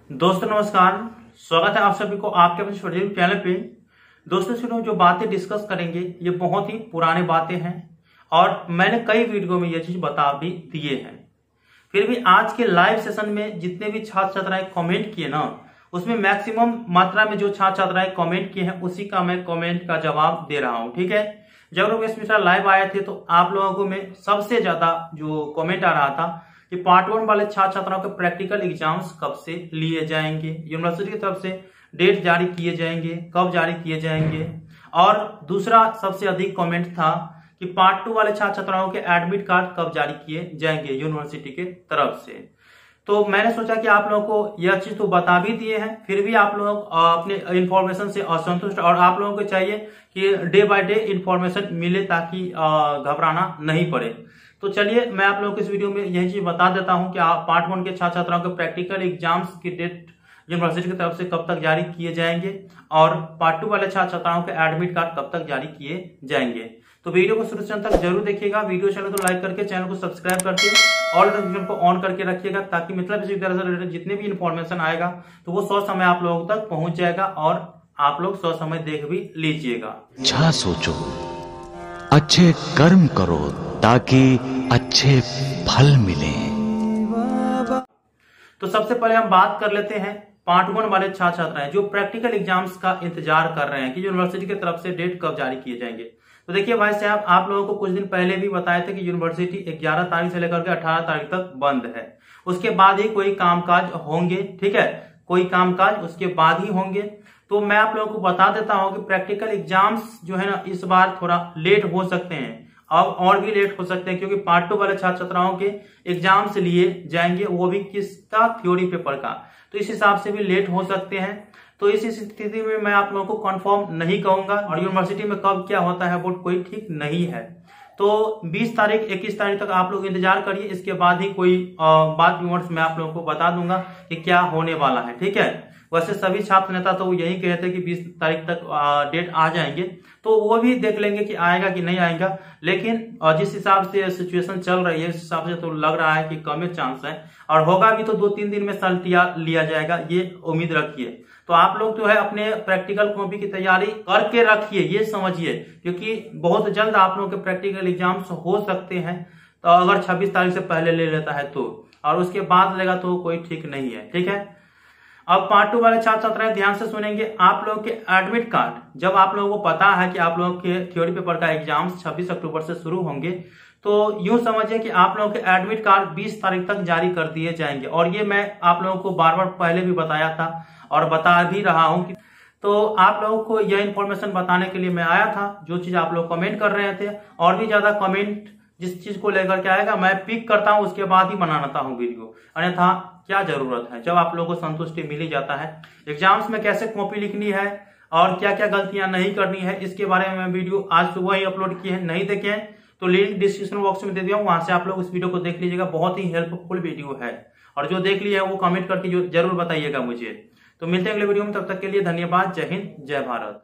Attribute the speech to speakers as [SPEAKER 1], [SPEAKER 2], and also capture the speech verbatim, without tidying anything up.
[SPEAKER 1] दोस्तों नमस्कार, स्वागत है आप सभी को आपके अपने छोटे चैनल पे। दोस्तों सुनो, जो बातें डिस्कस करेंगे ये बहुत ही पुरानी बातें हैं और मैंने कई वीडियो में ये चीज बता भी दिए हैं। फिर भी आज के लाइव सेशन में जितने भी छात्र छात्राएं कमेंट किए ना, उसमें मैक्सिमम मात्रा में जो छात्र छात्राएं कमेंट किए हैं उसी का मैं कमेंट का जवाब दे रहा हूँ। ठीक है, जब लोग इस मिश्रा लाइव आए थे तो आप लोगों में सबसे ज्यादा जो कमेंट आ रहा था कि पार्ट वन वाले छात्र छात्राओं के प्रैक्टिकल एग्जाम्स कब से लिए जाएंगे, यूनिवर्सिटी की तरफ से डेट जारी किए जाएंगे, कब जारी किए जाएंगे। और दूसरा सबसे अधिक कमेंट था कि पार्ट टू वाले छात्र छात्राओं के एडमिट कार्ड कब जारी किए जाएंगे यूनिवर्सिटी के तरफ से। तो मैंने सोचा कि आप लोगों को यह चीज तो बता भी दिए हैं, फिर भी आप लोग अपने इंफॉर्मेशन से असंतुष्ट और आप लोगों को चाहिए कि डे बाय डे इंफॉर्मेशन मिले ताकि घबराना नहीं पड़े। तो चलिए मैं आप लोगों को इस वीडियो में यही चीज बता देता हूं कि आप पार्ट वन के छात्र छात्राओं के प्रैक्टिकल एग्जाम्स की डेट यूनिवर्सिटी की तरफ से कब तक जारी किए जाएंगे और पार्ट टू वाले छात्र छात्राओं के एडमिट कार्ड कब तक जारी किए जाएंगे। तो वीडियो को शुरू से अंत तक जरूर देखिएगा। वीडियो चैनल तो लाइक करके चैनल को सब्सक्राइब करके ऑल नोटिफिकेशन को ऑन करके रखिएगा ताकि मिथिला विश्वविद्यालय से रिलेटेड जितने भी इंफॉर्मेशन आएगा तो वो सौ समय आप लोगों तक पहुंच जाएगा और आप लोग सौ समय देख भी लीजिएगा।
[SPEAKER 2] अच्छा सोचो, अच्छे कर्म करो ताकि अच्छे फल मिले।
[SPEAKER 1] तो सबसे पहले हम बात कर लेते हैं पार्ट वन वाले छात्र छात्राएं जो प्रैक्टिकल एग्जाम्स का इंतजार कर रहे हैं कि यूनिवर्सिटी की तरफ से डेट कब जारी किए जाएंगे। तो देखिए भाई साहब, आप लोगों को कुछ दिन पहले भी बताया था कि यूनिवर्सिटी ग्यारह तारीख से लेकर के अठारह तारीख तक बंद है, उसके बाद ही कोई कामकाज होंगे। ठीक है, कोई कामकाज उसके बाद ही होंगे। तो मैं आप लोगों को बता देता हूं कि प्रैक्टिकल एग्जाम्स जो है ना इस बार थोड़ा लेट हो सकते हैं, अब और भी लेट हो सकते हैं क्योंकि पार्ट टू वाले छात्र छात्राओं के एग्जाम्स लिए जाएंगे, वो भी किसका, थ्योरी पेपर का। तो इस हिसाब से भी लेट हो सकते हैं। तो इस स्थिति में मैं आप लोगों को कंफर्म नहीं कहूंगा और यूनिवर्सिटी में कब क्या होता है वो कोई ठीक नहीं है। तो बीस तारीख इक्कीस तारीख तक आप लोग इंतजार करिए, इसके बाद ही कोई बात विमर्श मैं आप लोगों को बता दूंगा कि क्या होने वाला है। ठीक है, वैसे सभी छात्र नेता तो यही कहते हैं कि बीस तारीख तक डेट आ जाएंगे, तो वो भी देख लेंगे कि आएगा कि नहीं आएगा। लेकिन जिस हिसाब से सिचुएशन चल रही है उस हिसाब से तो लग रहा है कि कम चांस है और होगा भी तो दो तीन दिन में सल्ट लिया जाएगा, ये उम्मीद रखिए। तो आप लोग जो है अपने प्रैक्टिकल कॉपी की तैयारी करके रखिए, ये समझिए, क्योंकि बहुत जल्द आप लोगों के प्रैक्टिकल एग्जाम्स हो सकते हैं। तो अगर छब्बीस तारीख से पहले ले लेता है तो, और उसके बाद लेगा तो कोई ठीक नहीं है। ठीक है, अब पार्ट टू वाले छात्र छात्राएं ध्यान से सुनेंगे। आप लोगों के एडमिट कार्ड जब आप लोगों को पता है कि आप लोगों के थ्योरी पेपर का एग्जाम छब्बीस अक्टूबर से शुरू होंगे, तो यूं समझिए कि आप लोगों के एडमिट कार्ड बीस तारीख तक जारी कर दिए जाएंगे। और ये मैं आप लोगों को बार बार पहले भी बताया था और बता भी रहा हूं कि तो आप लोगों को यह इंफॉर्मेशन बताने के लिए मैं आया था, जो चीज आप लोग कमेंट कर रहे थे। और भी ज्यादा कमेंट जिस चीज को लेकर के आएगा मैं पिक करता हूं, उसके बाद ही बनाता हूं वीडियो, अन्यथा क्या जरूरत है जब आप लोगों को संतुष्टि मिल ही जाता है। एग्जाम्स में कैसे कॉपी लिखनी है और क्या क्या गलतियां नहीं करनी है, इसके बारे में मैं वीडियो आज सुबह ही अपलोड की है। नहीं देखे हैं तो लिंक डिस्क्रिप्शन बॉक्स में दे दिया हूं, वहां से आप लोग उस वीडियो को देख लीजिएगा। बहुत ही हेल्पफुल वीडियो है और जो देख लिया है वो कमेंट करके जरूर बताइएगा मुझे। तो मिलते हैं अगले वीडियो में, तब तक के लिए धन्यवाद। जय हिंद, जय भारत।